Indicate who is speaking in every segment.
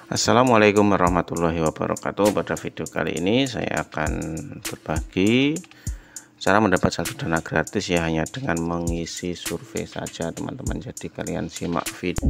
Speaker 1: Assalamualaikum warahmatullahi wabarakatuh. Pada video kali ini saya akan berbagi cara mendapat saldo dana gratis ya, hanya dengan mengisi survei saja teman-teman. Jadi kalian simak video.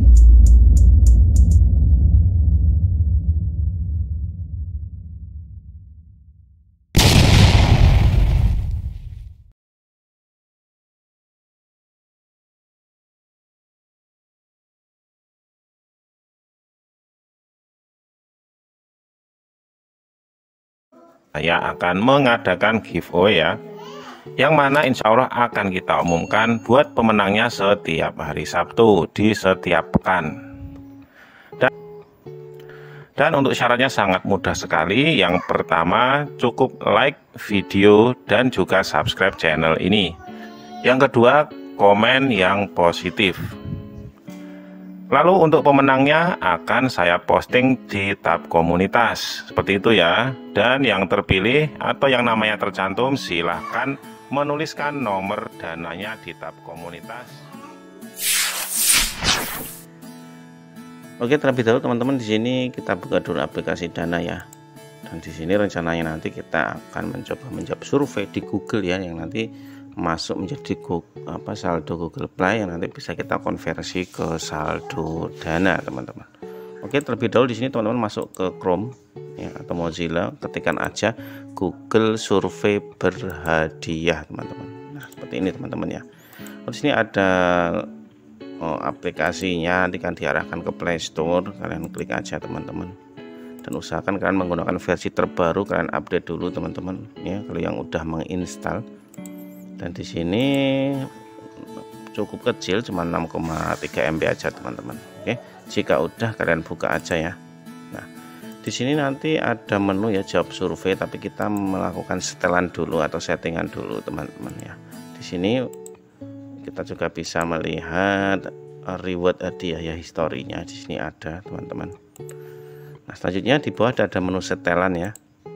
Speaker 1: Saya akan mengadakan giveaway ya, yang mana insya Allah akan kita umumkan buat pemenangnya setiap hari Sabtu di setiap pekan. Dan untuk syaratnya sangat mudah sekali. Yang pertama, cukup like video dan juga subscribe channel ini. Yang kedua, komen yang positif. Lalu untuk pemenangnya akan saya posting di tab komunitas seperti itu ya. Dan yang terpilih atau yang namanya tercantum silahkan menuliskan nomor dananya di tab komunitas. Oke, terlebih dahulu teman-teman, di sini kita buka dulu aplikasi Dana ya. Dan di sini rencananya nanti kita akan mencoba menjawab survei di Google ya, yang nanti masuk menjadi saldo Google Play yang nanti bisa kita konversi ke saldo Dana teman-teman. Oke, terlebih dahulu di sini teman-teman masuk ke Chrome ya, atau Mozilla, ketikkan aja Google survei berhadiah teman-teman. Nah, seperti ini teman-teman ya. Di sini ada aplikasinya, nanti kan diarahkan ke Play Store. Kalian klik aja teman-teman, dan usahakan kalian menggunakan versi terbaru. Kalian update dulu teman-teman ya, kalau yang udah menginstal. Dan di sini cukup kecil, cuma 6,3 MB aja teman-teman. Oke, jika udah kalian buka aja ya. Nah, di sini nanti ada menu ya, jawab survei, tapi kita melakukan setelan dulu atau settingan dulu teman-teman ya. Di sini kita juga bisa melihat reward hadiah ya, historinya di sini ada teman-teman. Nah, selanjutnya di bawah ada menu setelan ya.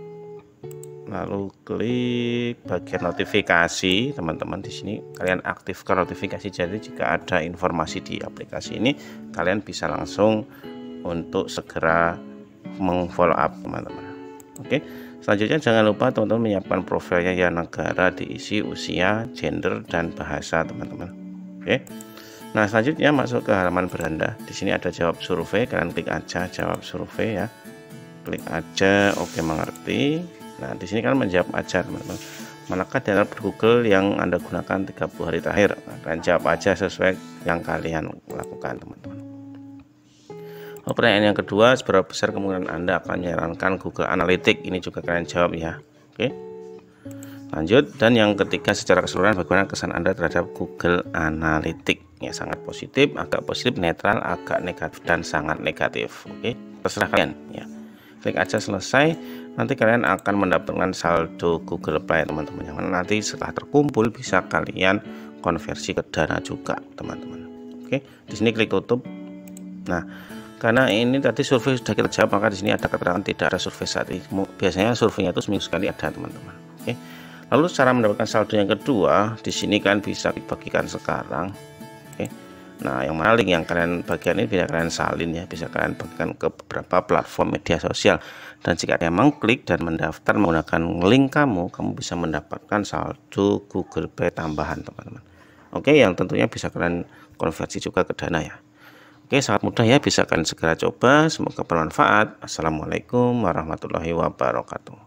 Speaker 1: Lalu klik bagian notifikasi teman-teman. Di sini kalian aktifkan notifikasi, jadi jika ada informasi di aplikasi ini kalian bisa langsung untuk segera mengfollow up teman-teman. Oke, selanjutnya jangan lupa teman-teman menyiapkan profilnya ya, negara diisi, usia, gender, dan bahasa teman-teman. Oke, nah selanjutnya masuk ke halaman beranda. Di sini ada jawab survei, kalian klik aja jawab survei ya, klik aja oke mengerti. Nah, di sini kan menjawab aja teman-teman, manakah dana Google yang Anda gunakan 30 hari terakhir. Nah, kalian jawab aja sesuai yang kalian lakukan teman-teman. Pertanyaan yang kedua, seberapa besar kemungkinan Anda akan menyarankan Google Analytics? Ini juga kalian jawab ya. Oke, lanjut. Dan yang ketiga, secara keseluruhan bagaimana kesan Anda terhadap Google Analytics? Ya, sangat positif, agak positif, netral, agak negatif, dan sangat negatif. Oke, terserah kalian ya. Klik aja selesai. Nanti kalian akan mendapatkan saldo Google Play teman-teman, yang mana nanti setelah terkumpul bisa kalian konversi ke Dana juga teman-teman. Oke, di sini klik tutup. Nah, karena ini tadi survei sudah kita jawab, maka di sini ada keterangan tidak ada survei saat ini. Biasanya surveinya itu seminggu sekali ada teman-teman. Oke, lalu cara mendapatkan saldo yang kedua, di sini kalian bisa bagikan sekarang. Oke, nah yang mana link yang kalian bagian ini bisa kalian salin ya, bisa kalian bagikan ke beberapa platform media sosial. Dan jika kalian mengklik dan mendaftar menggunakan link kamu bisa mendapatkan saldo Google Play tambahan teman-teman. Oke, yang tentunya bisa kalian konversi juga ke Dana ya. Oke, sangat mudah ya, bisa kalian segera coba. Semoga bermanfaat. Assalamualaikum warahmatullahi wabarakatuh.